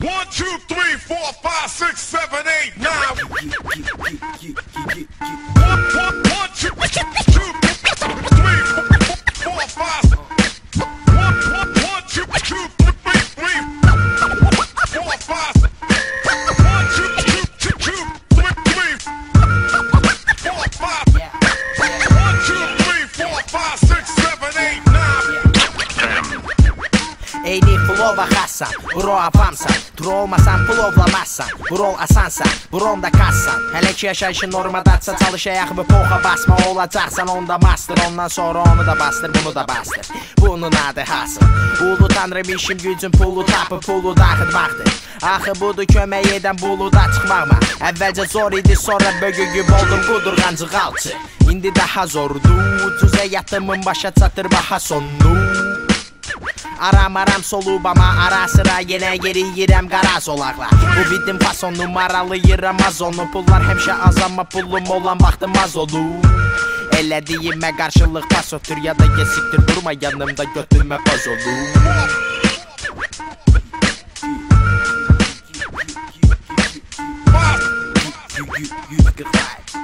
1, 2, 3, 4, 5, 6, 7, 8, 9. 1, 2, 3, 4, 5. 1, 2, 3, 4, 5. 1, 2, 3, 4, 5. 1, 2, 3, 4, 5, 6, 7, 8, 9. Eyni flova xassan, bro avamsan. Durolmasan plovlamazsan, burol asansa, buronda kassan. Hələ ki yaşayışın normadadsa çalış ayağımı poxa basma olacaqsan onda master. Ondan sonra onu da bastır, bunu da bastır. Bunun adı hasıl. Ulu tanrım işim gücüm pulu tapıb pulu dağıtmaqdır. Axı budur kömək edən buluda çıxmaqma. Əvvəlcə zor idi, sonra bögügüb oldum qudurğancı qalçı. İndi daha zordur, ucuz həyatımın başa çatır baha sonu. Aram solubama, ara sıra yenə yeriyirəm qara zolaqla. Bu bidim fason numaralıyıram az onu. Pullar həmişə az amma pulum olan vaxtım az olur. Elədiyimə qarşılıq pas otur ya da gesikdir, durma yanımda götürmə baz olur. You